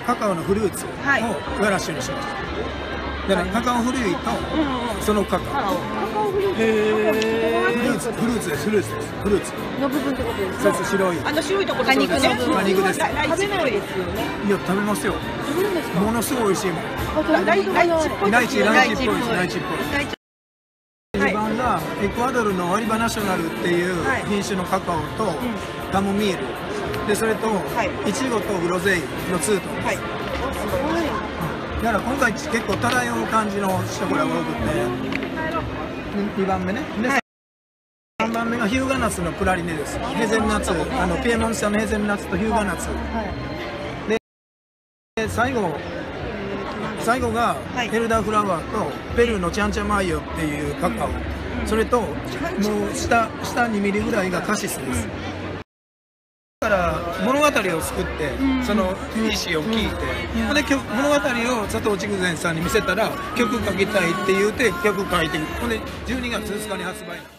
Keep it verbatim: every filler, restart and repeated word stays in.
カカオのフルーツをガラッシュにしました。だからカカオフルーツとそのカカオ。カカオフルーツ。フルーツ、フルーツです、フルーツです、フルーツ。 の部分ってことですそうそう、白い。 あの白いところ。 果肉の部分。 果肉です。 食べないですよね。 いや、食べますよ。 食べるんですか。 ものすごい美味しいもん。 ライチっぽい。 ライチ、ライチっぽいです、ライチっぽい。にばんがエクアドルのオリバナショナルっていう品種のカカオとカモミールで、それとイチゴとグロゼイのツートンです。だから今回結構漂う感じのショコラが多くて、にばんめね。でさんばんめがヒューガナッツのプラリネです。ヘーゼルナッツ、あのピエモンツァのヘーゼルナッツとヒューガナッツで、最後最後がエルダーフラワーとペルーのチャンチャマイヨっていうカカオ、それともう下下にミリぐらいがカシスです。だから物語を作ってその意思を聞いて、で物語を佐藤筑前さんに見せたら曲書きたいって言うて曲書いて、ほんでじゅうにがつついかに発売。